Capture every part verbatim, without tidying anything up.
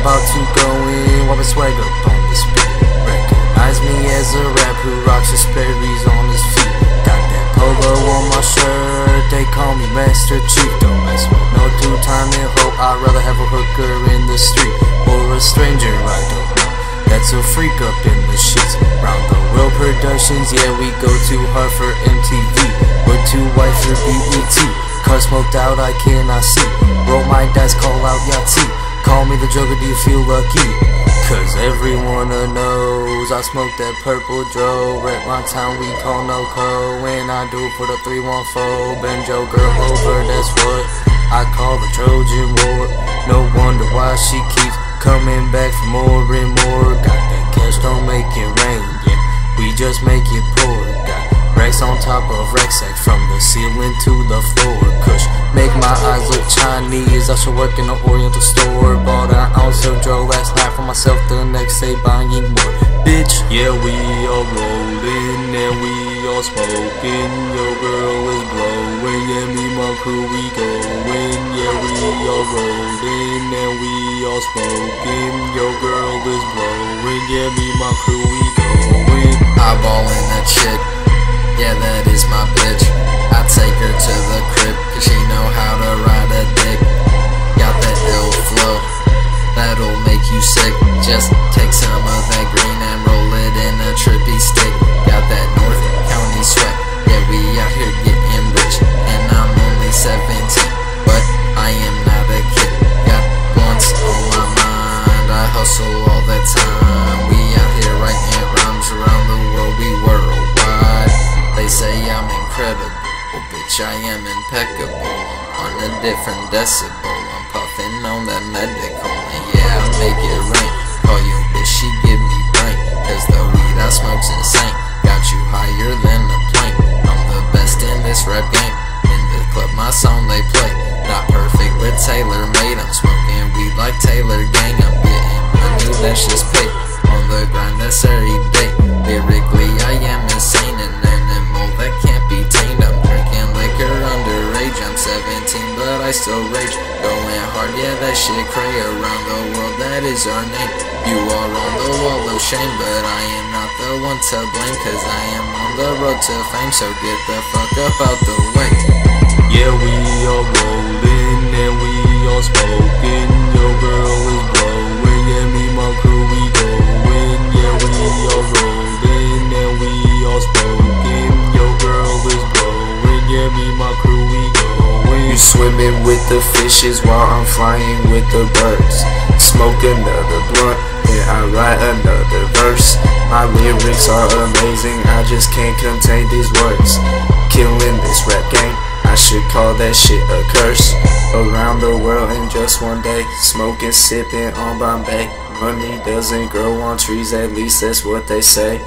about to go in, while I swag up on this beat. Recognize me as a rap who rocks his Sperry's on his feet. Got that polo on my shirt, they call me Master Chief. Don't mess with no two-time in hope, I'd rather have a hooker in the street or a stranger I don't know that's a freak up in the sheets. Round the World Productions, yeah, we go too hard for M T V. We're too white for B E T. Car smoked out, I cannot see. Roll my dice, call out Yahtzee. Call me the Joker, do you feel lucky? Cause everyone knows I smoke that purple dro. Rep my town, we call NoCo. And I do it for the three one four. Bend Joker over, that's what I call the Trojan War. No wonder why she keeps coming back for more and more. Got that cash, don't make it rain, yeah, we just make it pour. Got racks on top of rucksack, from the ceiling to the floor. Kush, make my eyes look Chinese. I should work in an Oriental store. Bought an ounce of dro last night for myself, the next day buying more. Bitch, yeah, we all rolling and we all smoking. Your girl is blowing, yeah, me my crew we going. Yeah, we all rolling and we all smoking. Your girl is blowing, yeah, me my crew we going. Eyeballing a chick, yeah, that is my bitch. I take her to the crib, cause she know how to ride a dick. Got that ill flow, that'll make you sick. Just take some of that green and roll it in a trippy stick. Got that North County sweat, yeah, we out here getting rich. And I'm only seventeen, but I am not a kid. Got blunts on my mind, I hustle all the time. We out here writing rhymes around the world, we worldwide. They say I'm incredible, well, bitch, I am impeccable. On a different decibel, I'm puffing on that medical. And yeah, I make it rain. Call you bitch, she give me brain. Cause the weed I smoke's insane. Got you higher than a plane. I'm the best in this rap game. In the club, my song they play. Not perfect, but tailor made. I'm smoking weed like Taylor Gang. I'm getting money, that's just paid. On the grind, that's every day. Lyrically, I am insane. An animal that can't be tamed. I'm drinking liquor underage. I'm seventeen, but I still rage. Going hard, yeah, that shit cray. Around the world, that is our name. You are on the wall of shame, but I am not the one to blame. Cause I am on the road to fame, so get the fuck up out the way. Yeah, we all rolling and we all smoking. Your girl is blowing, yeah, me my crew we going. Yeah, we all rolling and we all smoking. Your girl is blowing, yeah, me my crew we going. You swimming with the fishes while I'm flying with the birds. Smoke another blunt, then I write another verse. My lyrics are amazing, I just can't contain these words. Killing this rap game, I should call that shit a curse. Around the world in just one day, smoking, sipping on Bombay. Money doesn't grow on trees, at least that's what they say.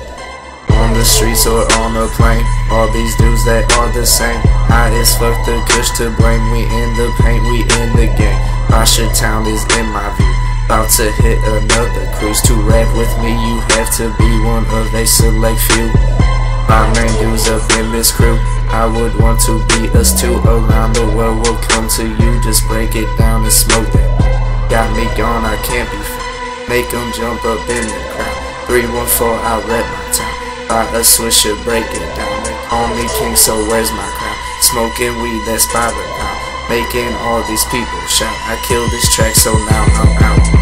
On the streets or on a plane, all these dudes that are the same. High as fuck, the kush to blame. We in the paint, we in the game. Pasha Town is in my view. About to hit another cruise. To rap with me, you have to be one of a select few. My main dudes up in this crew, I would want to be us too. Around the world will come to you, just break it down and smoke them. Got me gone, I can't be found. Make them jump up in the crowd. Three one four, I rep my town. Buy a swisher, break it down. They call me king, so where's my crown? Smoking weed, that's by the pound. Making all these people shout. I killed this track, so now I'm out.